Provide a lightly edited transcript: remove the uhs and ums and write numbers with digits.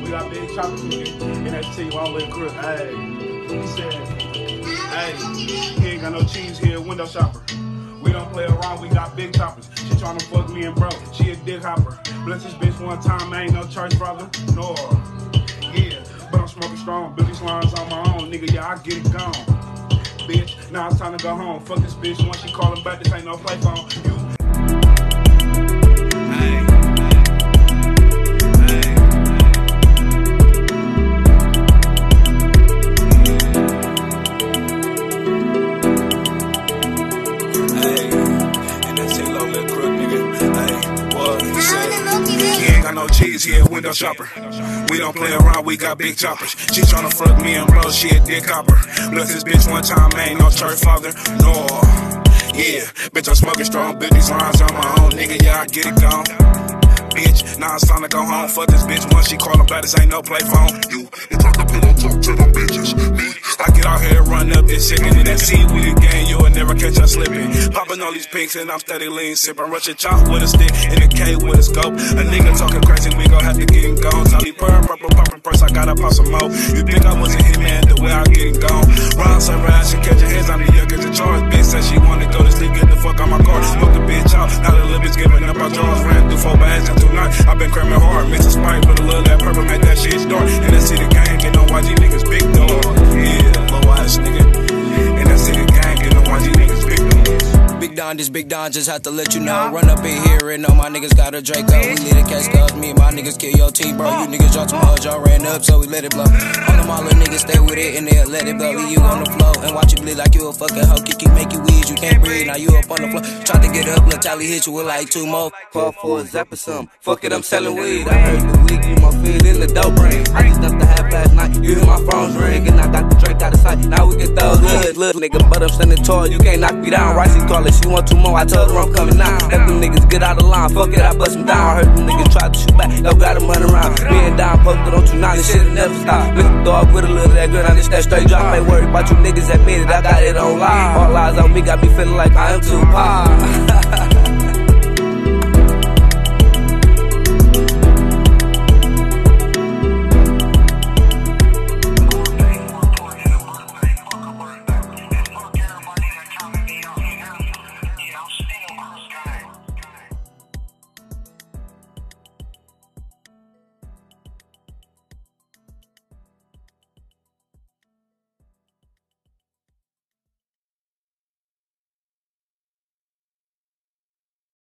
We got big choppers, nigga. And that T1 with crook. Hey, he said, hey, he ain't got no cheese here, window shopper. We don't play around, we got big choppers. She tryna fuck me and bro, she a dick hopper. Bless this bitch one time, I ain't no church brother. No, yeah, but I'm smoking strong. Build these lines on my own, nigga, yeah, I get it gone. Bitch, now it's time to go home. Fuck this bitch, once she callin' back, this ain't no play phone. No cheese here, window shopper. We don't play around, we got big choppers. She tryna fuck me and bro, she a dick hopper. Bless this bitch one time, I ain't no church father. No, yeah, bitch, I'm smoking strong. Build these lines on my own, nigga, yeah, I get it gone. Bitch, now it's time to go home. Fuck this bitch once she call about this ain't no play phone. You talk to pillow talk to them bitches. Me, I get out here and run up this chicken in that seaweed game, you will never catch us slipping. Popping all these pinks and I'm steady lean sipping. Rush a chop with a stick and a K with a scope. A nigga talking crazy, we gon' have to get him gone. Talie purr, purple popping purse, I gotta pop some more. You think I was a hitman, the way I get him gone. Run sunrise, she catch your hands on the young, get your charge. Bitch said she wanna go to sleep, get the fuck on my car. Smoke the bitch out, now the little bitch giving up our drawers. Ran through 4 bags in 2 nights. I've been cramming hard, mix a sprite with a little that purple, make that shit start. And that city gang, get no YG niggas big dog. Yeah, low ass nigga. And that city gang, get no YG niggas big dog. Big Don, this Big Don, just have to let you know. Run up in here and know my niggas got a Draco. We lead a case cause me and my niggas kill your team, bro. You niggas dropped some hugs, y'all ran up, so we let it blow. All them all the niggas stay with it and they'll let it blow. Leave you on the floor and watch you bleed like you a fucking hoe. Kick you, make you wheeze, you can't breathe, now you up on the floor. Tried to get up, little Talie hit you with like 2 more. Fall for a zap or something. Fuck it, I'm selling weed. I heard the week, you my feet in the dope brain. I just left the half last night, you hear my phone's ring. And I got the Drake out of sight, now we get those good. Little nigga, but I'm standing tall, you can't knock me down. Ricey call it, she want 2 more, I told her I'm coming now. Let them niggas get out of line, fuck it, I bust them down. I heard them niggas try to shoot back, yo, got them running around. Me and Don posted on 2-9, this shit'll never stop. Little dog with a little that girl, now this that straight drop. Ain't worried about you niggas admit it, I got it on live. All eyes on me got me feeling like I am Tupac.